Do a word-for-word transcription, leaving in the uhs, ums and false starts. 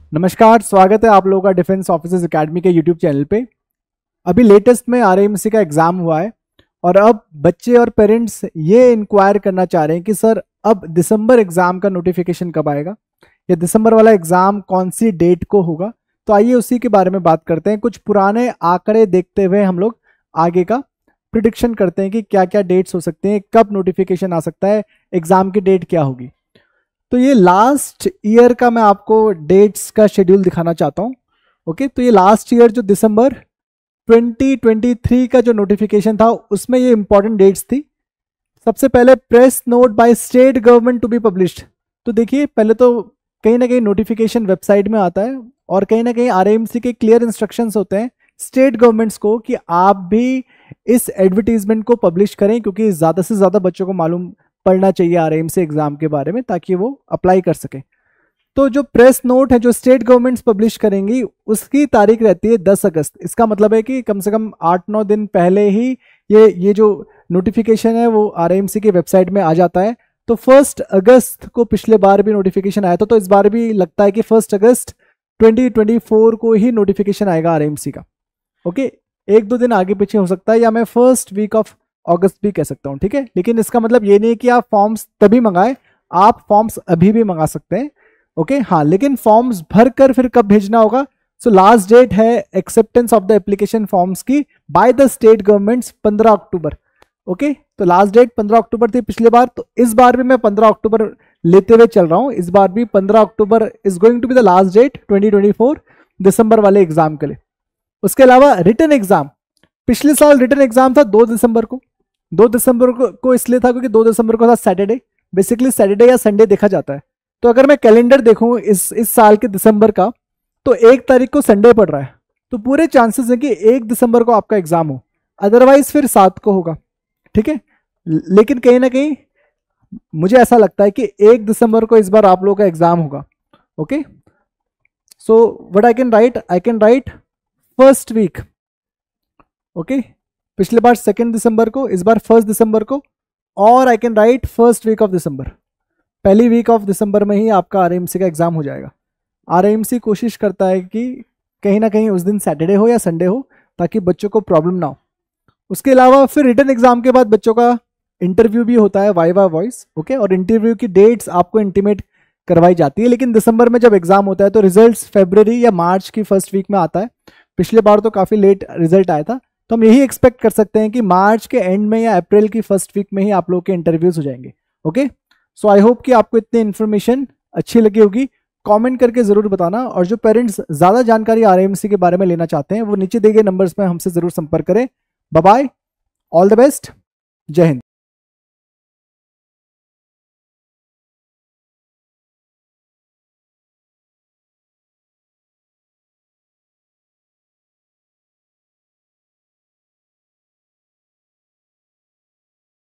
नमस्कार, स्वागत है आप लोगों का डिफेंस ऑफिसर्स एकेडमी के यूट्यूब चैनल पे। अभी लेटेस्ट में आरएएमसी का एग्ज़ाम हुआ है और अब बच्चे और पेरेंट्स ये इंक्वायर करना चाह रहे हैं कि सर अब दिसंबर एग्ज़ाम का नोटिफिकेशन कब आएगा या दिसंबर वाला एग्ज़ाम कौन सी डेट को होगा। तो आइए उसी के बारे में बात करते हैं। कुछ पुराने आंकड़े देखते हुए हम लोग आगे का प्रिडिक्शन करते हैं कि क्या क्या डेट्स हो सकते हैं, कब नोटिफिकेशन आ सकता है, एग्ज़ाम की डेट क्या होगी। तो ये लास्ट ईयर का मैं आपको डेट्स का शेड्यूल दिखाना चाहता हूँ। ओके, तो ये लास्ट ईयर जो दिसंबर ट्वेंटी ट्वेंटी थ्री का जो नोटिफिकेशन था उसमें ये इंपॉर्टेंट डेट्स थी। सबसे पहले press note by state government to be published. तो देखिए पहले तो कहीं ना कहीं नोटिफिकेशन वेबसाइट में आता है और कहीं ना कहीं आरएएमसी के क्लियर इंस्ट्रक्शंस होते हैं स्टेट गवर्नमेंट्स को कि आप भी इस एडवर्टीजमेंट को पब्लिश करें, क्योंकि ज़्यादा से ज़्यादा बच्चों को मालूम पढ़ना चाहिए आरएएमसी एग्जाम के बारे में ताकि वो अप्लाई कर सके। तो जो प्रेस नोट है जो स्टेट गवर्नमेंट्स पब्लिश करेंगी उसकी तारीख रहती है दस अगस्त। इसका मतलब है कि कम से कम आठ नौ दिन पहले ही ये ये जो नोटिफिकेशन है वो आरएएमसी की वेबसाइट में आ जाता है। तो फर्स्ट अगस्त को पिछले बार भी नोटिफिकेशन आया था, तो इस बार भी लगता है कि first August twenty twenty four को ही नोटिफिकेशन आएगा आरएएमसी का। ओके, एक दो दिन आगे पीछे हो सकता है या मैं फर्स्ट वीक ऑफ अगस्त भी कह सकता हूँ, ठीक है। लेकिन इसका मतलब ये नहीं कि आप फॉर्म्स तभी मंगाएं, आप फॉर्म्स अभी भी मंगा सकते हैं। ओके हाँ, लेकिन फॉर्म्स भरकर फिर कब भेजना होगा। सो लास्ट डेट है acceptance of the application forms की बाय द स्टेट गवर्नमेंट्स पंद्रह अक्टूबर। ओके, तो लास्ट डेट पंद्रह अक्टूबर थी पिछले बार, तो इस बार भी मैं पंद्रह अक्टूबर लेते हुए चल रहा हूँ। इस बार भी पंद्रह अक्टूबर is going to be the last date twenty twenty four दिसंबर वाले एग्जाम के लिए। उसके अलावा रिटन एग्जाम, पिछले साल रिटन एग्जाम था दो दिसंबर को। दो दिसंबर को, को इसलिए था क्योंकि दो दिसंबर को था सैटरडे। बेसिकली सैटरडे या संडे देखा जाता है। तो अगर मैं कैलेंडर देखूं इस इस साल के दिसंबर का, तो एक तारीख को संडे पड़ रहा है, तो पूरे चांसेस है कि एक दिसंबर को आपका एग्जाम हो, अदरवाइज फिर सात को होगा, ठीक है। लेकिन कहीं ना कहीं मुझे ऐसा लगता है कि एक दिसंबर को इस बार आप लोगों का एग्जाम होगा। Okay, so what I can write, I can write first week. Okay, पिछले बार सेकेंड दिसंबर को, इस बार फर्स्ट दिसंबर को, और I can write first week of December. पहली वीक ऑफ दिसंबर में ही आपका आरएएमसी का एग्जाम हो जाएगा। आरएएमसी कोशिश करता है कि कहीं ना कहीं उस दिन सैटरडे हो या संडे हो ताकि बच्चों को प्रॉब्लम ना हो। उसके अलावा फिर रिटन एग्जाम के बाद बच्चों का इंटरव्यू भी होता है, वाइवा वॉइस। ओके, और इंटरव्यू की डेट्स आपको इंटीमेट करवाई जाती है। लेकिन दिसंबर में जब एग्जाम होता है तो रिजल्ट फरवरी या मार्च की फर्स्ट वीक में आता है। पिछले बार तो काफ़ी लेट रिजल्ट आया था, तो हम यही एक्सपेक्ट कर सकते हैं कि मार्च के एंड में या अप्रैल की फर्स्ट वीक में ही आप लोग के इंटरव्यूज हो जाएंगे। ओके, सो आई होप कि आपको इतनी इन्फॉर्मेशन अच्छी लगी होगी। कमेंट करके ज़रूर बताना, और जो पेरेंट्स ज़्यादा जानकारी आरएएमसी के बारे में लेना चाहते हैं वो नीचे दिए गए नंबर्स में हमसे ज़रूर संपर्क करें। Bye bye, all the best, जय हिंद।